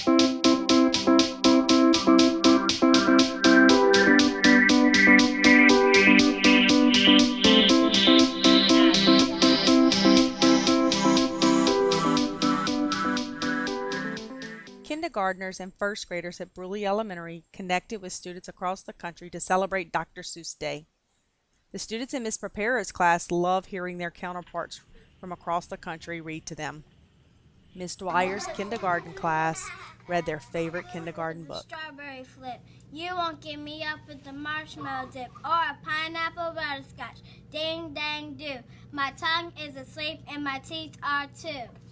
Kindergartners and first graders at Brusly Elementary connected with students across the country to celebrate Dr. Seuss Day. The students in Miss Prepara's class love hearing their counterparts from across the country read to them. Miss Dwyer's kindergarten class read their favorite kindergarten book. Strawberry flip. You won't get me up with the marshmallow dip or a pineapple butterscotch. Ding, dang, do. My tongue is asleep and my teeth are too.